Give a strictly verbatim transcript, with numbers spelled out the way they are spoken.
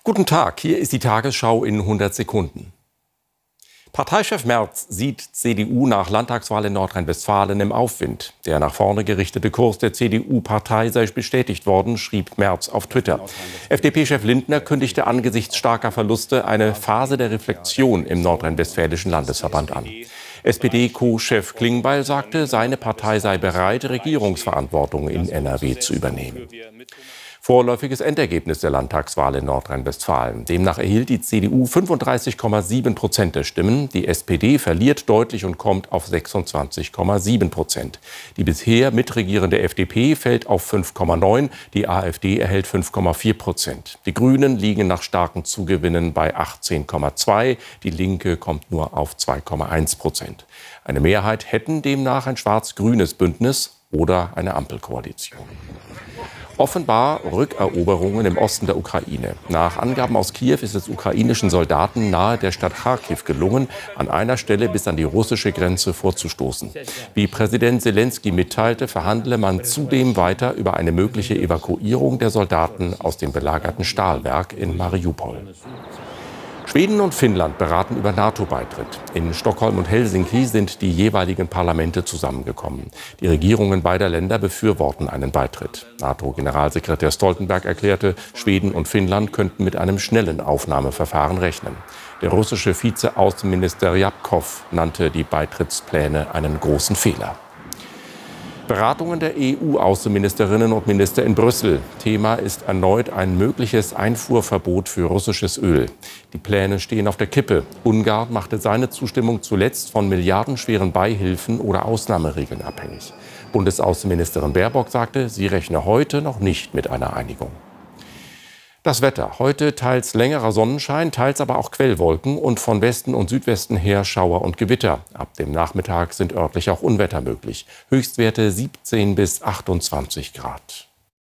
Guten Tag, hier ist die Tagesschau in hundert Sekunden. Parteichef Merz sieht C D U nach Landtagswahl in Nordrhein-Westfalen im Aufwind. Der nach vorne gerichtete Kurs der C D U-Partei sei bestätigt worden, schrieb Merz auf Twitter. F D P-Chef Lindner kündigte angesichts starker Verluste eine Phase der Reflexion im nordrhein-westfälischen Landesverband an. S P D-Co-Chef Klingbeil sagte, seine Partei sei bereit, Regierungsverantwortung in N R W zu übernehmen. Vorläufiges Endergebnis der Landtagswahl in Nordrhein-Westfalen. Demnach erhielt die C D U fünfunddreißig Komma sieben Prozent der Stimmen. Die S P D verliert deutlich und kommt auf sechsundzwanzig Komma sieben Prozent. Die bisher mitregierende F D P fällt auf fünf Komma neun. Die AfD erhält fünf Komma vier Prozent. Die Grünen liegen nach starken Zugewinnen bei achtzehn Komma zwei. Die Linke kommt nur auf zwei Komma eins Prozent. Eine Mehrheit hätten demnach ein schwarz-grünes Bündnis oder eine Ampelkoalition. Offenbar Rückeroberungen im Osten der Ukraine. Nach Angaben aus Kiew ist es ukrainischen Soldaten nahe der Stadt Charkiw gelungen, an einer Stelle bis an die russische Grenze vorzustoßen. Wie Präsident Selenskyj mitteilte, verhandle man zudem weiter über eine mögliche Evakuierung der Soldaten aus dem belagerten Stahlwerk in Mariupol. Schweden und Finnland beraten über NATO-Beitritt. In Stockholm und Helsinki sind die jeweiligen Parlamente zusammengekommen. Die Regierungen beider Länder befürworten einen Beitritt. NATO-Generalsekretär Stoltenberg erklärte, Schweden und Finnland könnten mit einem schnellen Aufnahmeverfahren rechnen. Der russische Vize-Außenminister Ryabkov nannte die Beitrittspläne einen großen Fehler. Beratungen der E U-Außenministerinnen und Minister in Brüssel. Thema ist erneut ein mögliches Einfuhrverbot für russisches Öl. Die Pläne stehen auf der Kippe. Ungarn machte seine Zustimmung zuletzt von milliardenschweren Beihilfen oder Ausnahmeregeln abhängig. Bundesaußenministerin Baerbock sagte, sie rechne heute noch nicht mit einer Einigung. Das Wetter. Heute teils längerer Sonnenschein, teils aber auch Quellwolken und von Westen und Südwesten her Schauer und Gewitter. Ab dem Nachmittag sind örtlich auch Unwetter möglich. Höchstwerte siebzehn bis achtundzwanzig Grad.